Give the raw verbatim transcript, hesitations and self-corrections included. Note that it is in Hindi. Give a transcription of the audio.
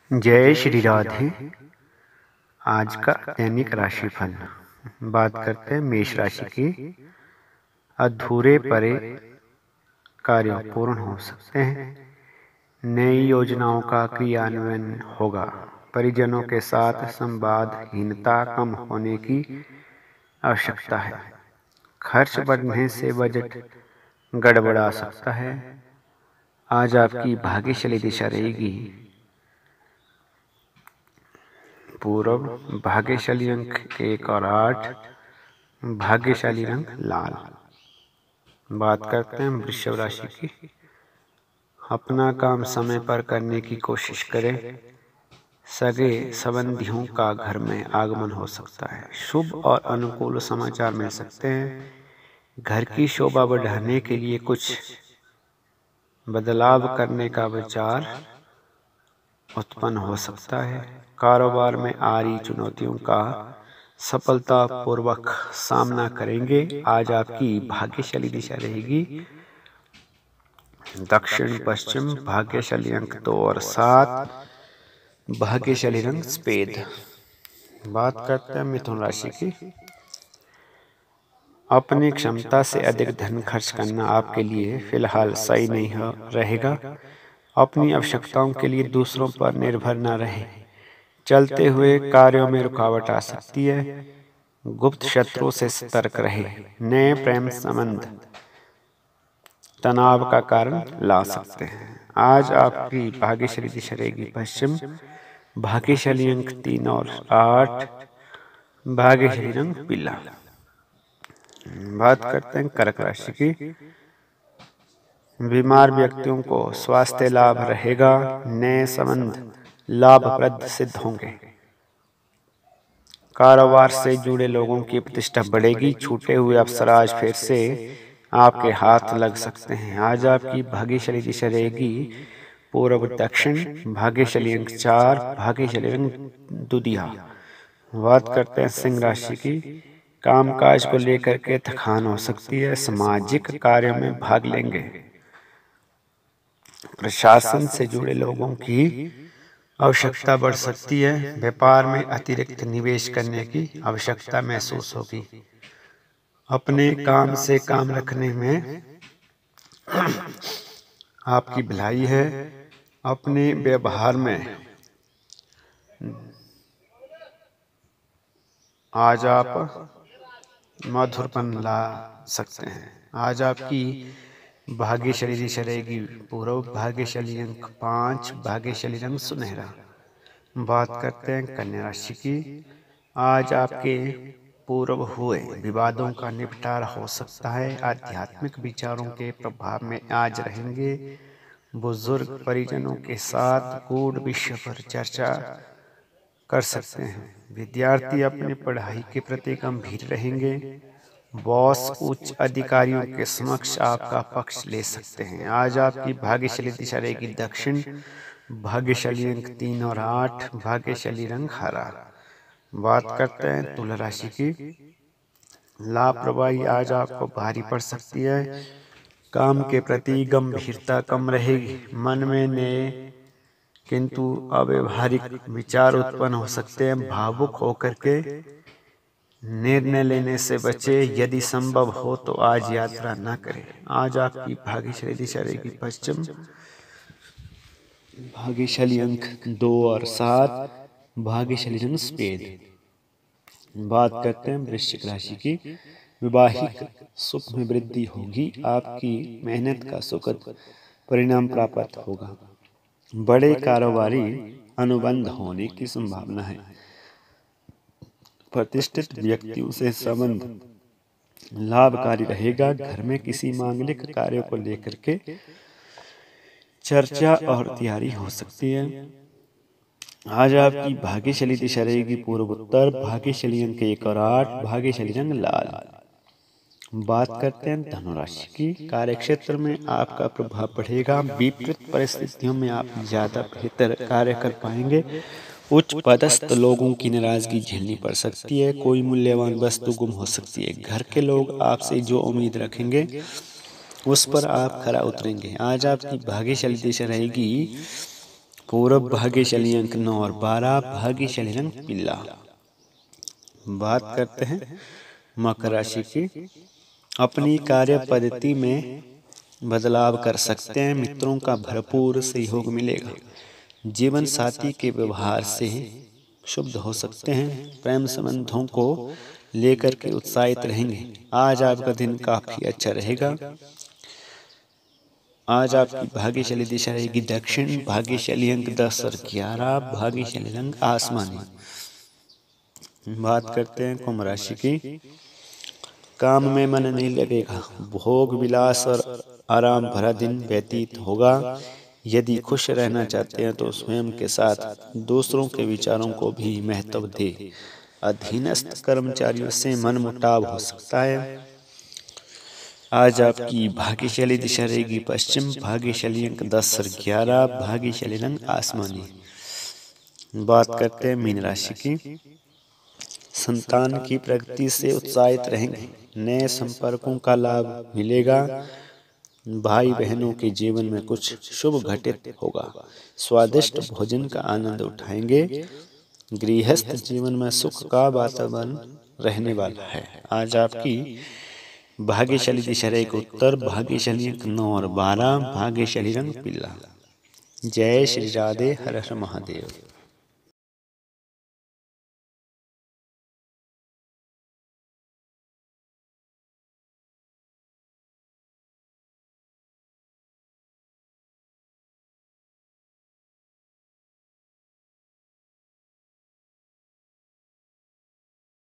जय श्री राधे। आज का दैनिक राशिफल बात करते हैं मेष राशि की। अधूरे परे कार्य पूर्ण हो सकते हैं। नई योजनाओं का क्रियान्वयन होगा। परिजनों के साथ संवादहीनता कम होने की आवश्यकता है। खर्च बढ़ने से बजट गड़बड़ा सकता है। आज आपकी भाग्यशाली दिशा रहेगी पूर्व, भाग्यशाली अंक एक और आठ, भाग्यशाली रंग लाल। बात करते हैं वृषभ राशि की। अपना काम समय पर करने की कोशिश करें। सगे संबंधियों का घर में आगमन हो सकता है। शुभ और अनुकूल समाचार मिल सकते हैं। घर की शोभा बढ़ाने के लिए कुछ बदलाव करने का विचार उत्पन्न हो सकता है। कारोबार में आ रही चुनौतियों का सफलतापूर्वक सामना करेंगे। आज आपकी भाग्यशाली दिशा रहेगी दक्षिण पश्चिम। भाग्यशाली अंक दो और सात, भाग्यशाली रंग सफेद। बात करते हैं मिथुन राशि की। अपनी क्षमता से अधिक धन खर्च करना आपके लिए फिलहाल सही नहीं हो रहेगा। अपनी आवश्यकताओं के लिए दूसरों पर निर्भर न रहे। चलते हुए कार्यों में रुकावट आ सकती है। गुप्त शत्रुओं से सतर्क रहे। नए प्रेम संबंध तनाव का कारण ला सकते हैं। आज आपकी भाग्यशाली दिशा रहेगी पश्चिम। भाग्यशाली अंक तीन और आठ, भाग्यशाली रंग पीला। बात करते हैं कर्क राशि की। बीमार व्यक्तियों को स्वास्थ्य लाभ रहेगा। नए संबंध लाभप्रद सिद्ध होंगे। कारोबार से जुड़े लोगों की प्रतिष्ठा बढ़ेगी। छूटे हुए अवसर आज फिर से आपके हाथ लग सकते हैं। आज आपकी भाग्यशाली दिशा रहेगी पूर्व दक्षिण। भाग्यशाली अंक चार, भाग्यशाली रंग दुधिया। बात करते हैं सिंह राशि की। कामकाज को लेकर के थकान हो सकती है। सामाजिक कार्यों में भाग लेंगे। प्रशासन से जुड़े लोगों की आवश्यकता बढ़ सकती है। व्यापार में अतिरिक्त निवेश करने की आवश्यकता महसूस होगी। अपने काम से काम रखने में आपकी भलाई है। अपने व्यवहार में आज आप मधुरपन ला सकते हैं। आज आपकी भाग्यशाली दिशा रहेगी पूर्व। भाग्यशाली अंक पाँच, भाग्यशाली रंग सुनहरा। बात करते हैं कन्या राशि की। आज आपके पूर्व हुए विवादों का निपटारा हो सकता है। आध्यात्मिक विचारों के प्रभाव में आज रहेंगे। बुजुर्ग परिजनों के साथ गूढ़ विषय पर चर्चा कर सकते हैं। विद्यार्थी अपनी पढ़ाई के प्रति गंभीर रहेंगे। बॉस उच्च अधिकारियों के समक्ष आपका पक्ष ले सकते हैं। आज आपकी भाग्यशाली दिशा रहेगी दक्षिण। भाग्यशाली अंक तीन और आठ, भाग्यशाली रंग हरा। बात करते हैं तुला राशि की। लापरवाही आज आपको भारी पड़ सकती है। काम के प्रति गंभीरता कम रहेगी। मन में नए किंतु अव्यवहारिक विचार उत्पन्न हो सकते हैं। भावुक होकर के निर्णय लेने से बचे। यदि संभव हो तो आज यात्रा न करें। आज आपकी भाग्यशाली दिशा रहेगी पश्चिम। भाग्यशाली अंक दो और सात, भाग्यशाली रंग सफेद। बात करते हैं वृश्चिक राशि की। विवाहिक सुख में वृद्धि होगी। आपकी मेहनत का सुखद परिणाम प्राप्त होगा। बड़े कारोबारी अनुबंध होने की संभावना है। प्रतिष्ठित व्यक्तियों से संबंध लाभकारी रहेगा। घर में किसी मांगलिक कार्य को लेकर के चर्चा और तैयारी हो सकती है। आज आपकी भाग्यशाली दिशा रहेगी पूर्व उत्तर। भाग्यशाली अंक एक और आठ, भाग्यशाली रंग लाल। बात करते हैं धनु राशि की। कार्यक्षेत्र में आपका प्रभाव बढ़ेगा। विपरीत परिस्थितियों में आप ज्यादा बेहतर कार्य कर पाएंगे। उच्च पदस्थ लोगों की नाराजगी झेलनी पड़ सकती है। कोई मूल्यवान वस्तु गुम हो सकती है। घर के लोग आपसे जो उम्मीद रखेंगे उस पर आप खरा उतरेंगे। आज आपकी भाग्यशाली दिशा रहेगी पूर्व भाग्यशाली अंक नौ और बारह, भाग्यशाली रंग पीला। बात करते हैं मकर राशि की। अपनी कार्य पद्धति में बदलाव कर सकते हैं। मित्रों का भरपूर सहयोग मिलेगा। जीवन साथी के व्यवहार से शुभ हो सकते हैं। प्रेम संबंधों को लेकर के उत्साहित रहेंगे। आज आपका दिन काफी अच्छा रहेगा। आज आपकी भाग्यशाली दिशा रहेगी दक्षिण। भाग्यशाली अंक दस और ग्यारह, भाग्यशाली रंग आसमानी। बात करते हैं कुंभ राशि की। काम में मन नहीं लगेगा। भोग विलास और आराम भरा दिन व्यतीत होगा। यदि खुश रहना चाहते हैं तो स्वयं के साथ दूसरों के विचारों को भी महत्व दे। अधीनस्थ कर्मचारियों से मनमुटाव हो सकता है। आज आपकी भाग्यशाली दिशा रहेगी पश्चिम। भाग्यशाली अंक दस और ग्यारह, भाग्यशाली रंग आसमानी। बात करते हैं मीन राशि की। संतान की प्रगति से उत्साहित रहेंगे। नए संपर्कों का लाभ मिलेगा। भाई बहनों के जीवन में कुछ शुभ घटित होगा। स्वादिष्ट भोजन का आनंद उठाएंगे। गृहस्थ जीवन में सुख का वातावरण रहने वाला है। आज आपकी भाग्यशाली दिशा रहेगी उत्तर। भाग्यशाली अंक नौ और बारह, भाग्यशाली रंग पीला। जय श्री राधे, हर हर महादेव।